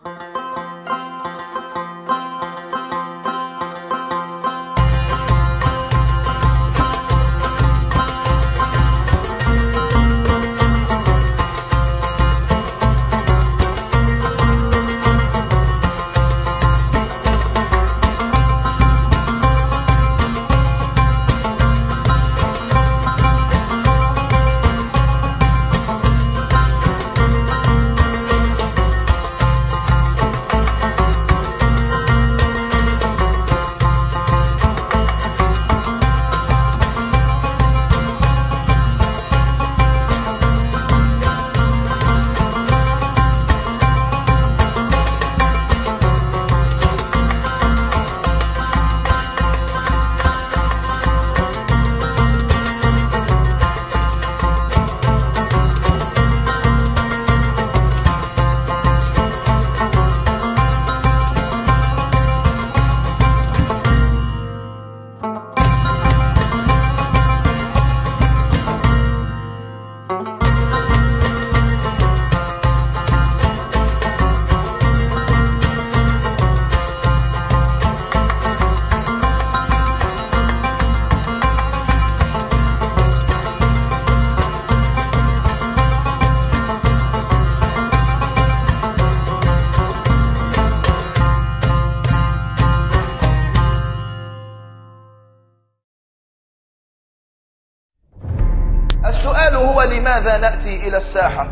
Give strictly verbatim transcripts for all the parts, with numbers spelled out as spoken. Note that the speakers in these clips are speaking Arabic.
السؤال هو: لماذا نأتي إلى الساحة؟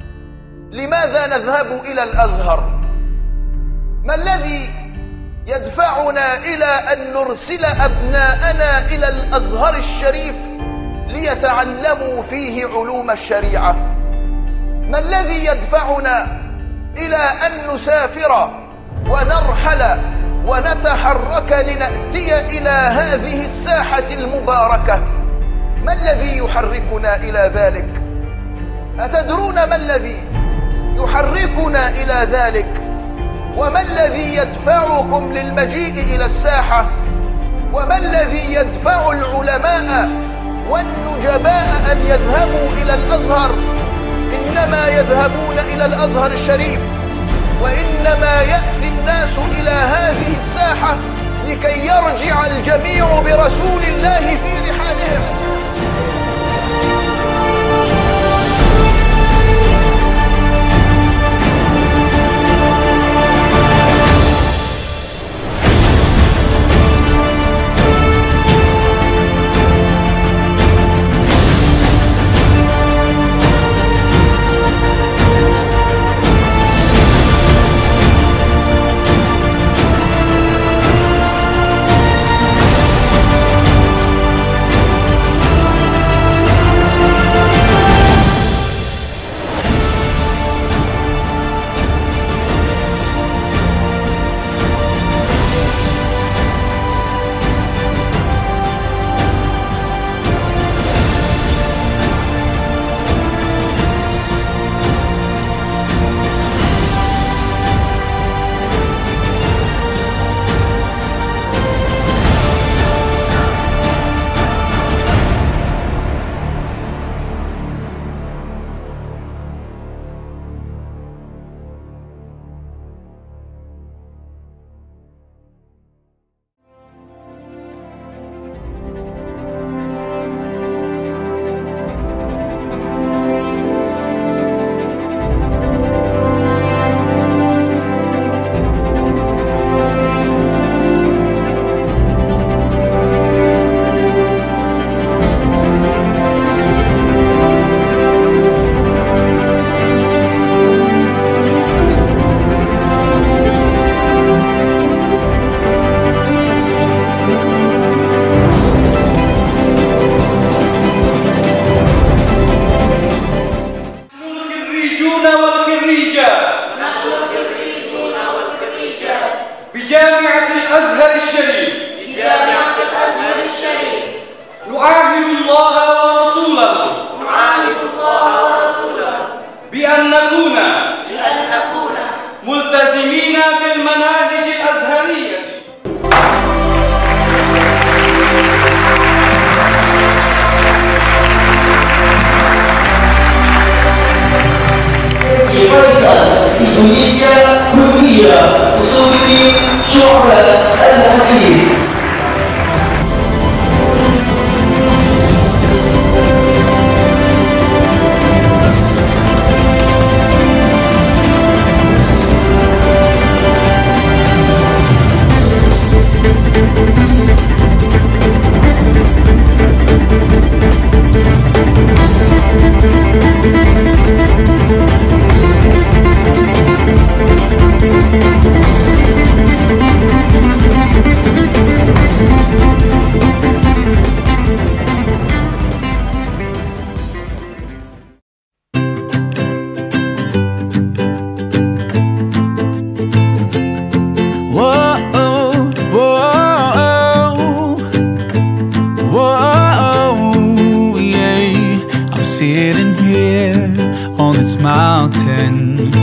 لماذا نذهب إلى الأزهر؟ ما الذي يدفعنا إلى أن نرسل أبناءنا إلى الأزهر الشريف ليتعلموا فيه علوم الشريعة؟ ما الذي يدفعنا إلى أن نسافر ونرحل ونتحرك لنأتي إلى هذه الساحة المباركة؟ ما الذي يحركنا إلى ذلك؟ أتدرون ما الذي يحركنا إلى ذلك؟ وما الذي يدفعكم للمجيء إلى الساحة؟ وما الذي يدفع العلماء والنجباء أن يذهبوا إلى الأزهر؟ إنما يذهبون إلى الأزهر الشريف، وإنما يأتي الناس إلى هذه الساحة لكي يرجع الجميع برسول الله في رحالهم. بجامعة الأزهر الشريف بجامعة الأزهر الشريف نعاهد الله ورسوله نعاهد الله ورسوله بأن نكون بأن نكون ملتزمين بالمناهج الأزهرية. Indonesia الشيعة أصول الدين شعبة الحديث. Sitting here on this mountain,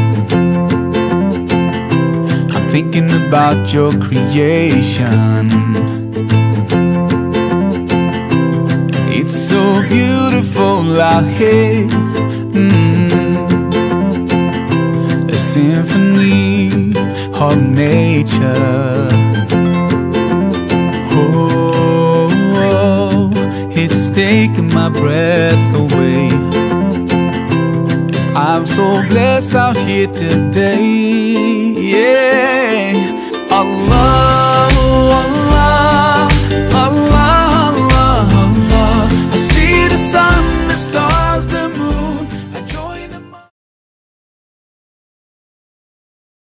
I'm thinking about your creation. It's so beautiful out here, mm. A symphony of nature. Oh, oh, it's taking my breath away. I'm so blessed out here today, yeah. Allah